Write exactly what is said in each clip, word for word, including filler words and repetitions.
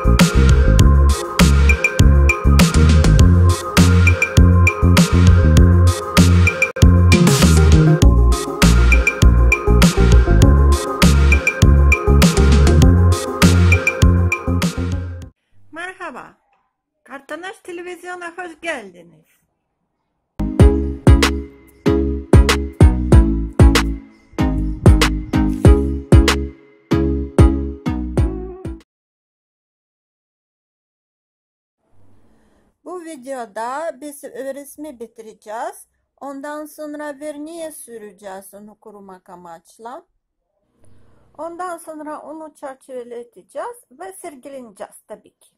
Merhaba, Kartonaş Televizyon'a hoş geldiniz. Bu videoda biz resmi bitireceğiz. Ondan sonra verniğe süreceğiz onu kurumak amaçla. Ondan sonra onu çerçeveleteceğiz ve sergileneceğiz tabii ki.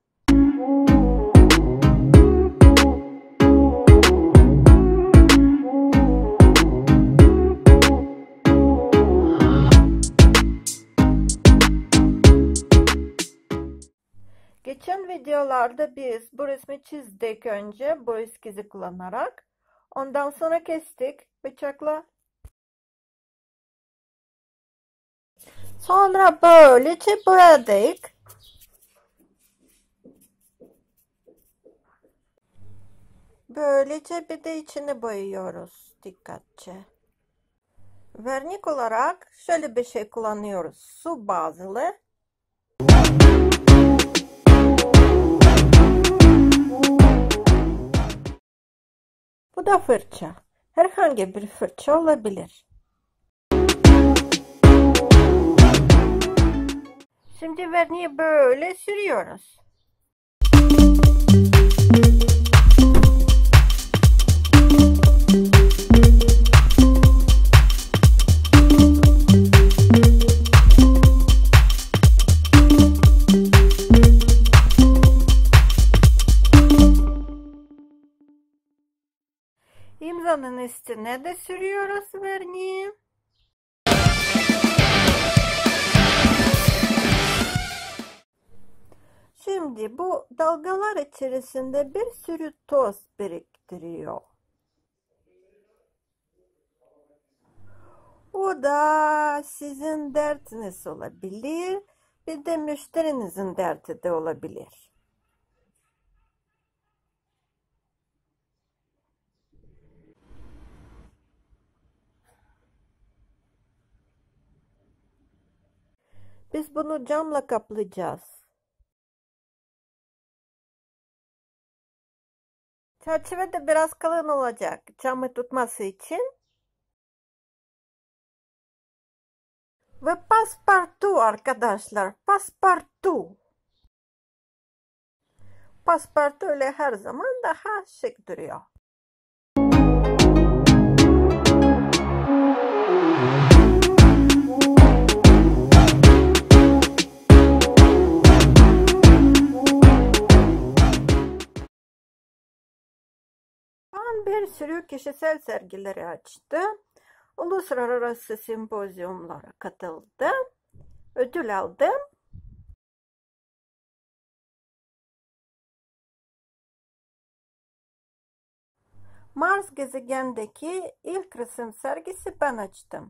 Geçen videolarda biz bu resmi çizdik önce bu eskizi kullanarak. Ondan sonra kestik bıçakla. Sonra böylece boyadık. Böylece bir de içini boyuyoruz dikkatçe. Vernik olarak şöyle bir şey kullanıyoruz. Su bazlı. Bu da fırça. Herhangi bir fırça olabilir. Şimdi verniği böyle sürüyoruz. İmzanın üstüne de sürüyoruz verniği. Şimdi bu dalgalar içerisinde bir sürü toz biriktiriyor. O da sizin derdiniz olabilir, bir de müşterinizin derdi de olabilir. Biz bunu camla kaplayacağız. Çerçeve de biraz kalın olacak camı tutması için. Ve paspartu arkadaşlar, paspartu. Paspartu öyle her zaman daha şık duruyor. Ben bir sürü kişisel sergileri açtım. Uluslararası sempozyumlara katıldım. Ödül aldım. Mars gezegendeki ilk resim sergisi ben açtım.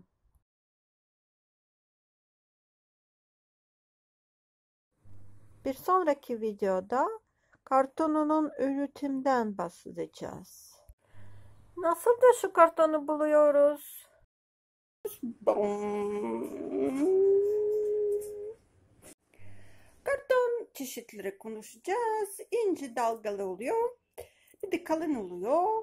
Bir sonraki videoda kartonunun üretimden bahsedeceğiz. Nasıl da şu kartonu buluyoruz? Karton çeşitleri konuşacağız. İnce dalgalı oluyor. Bir de kalın oluyor.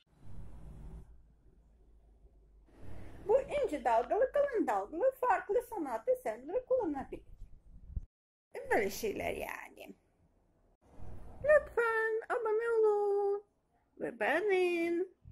Bu ince dalgalı, kalın dalgalı farklı sanat eserleri kullanabilir. Böyle şeyler yani. Lütfen abone olun ve beğenin.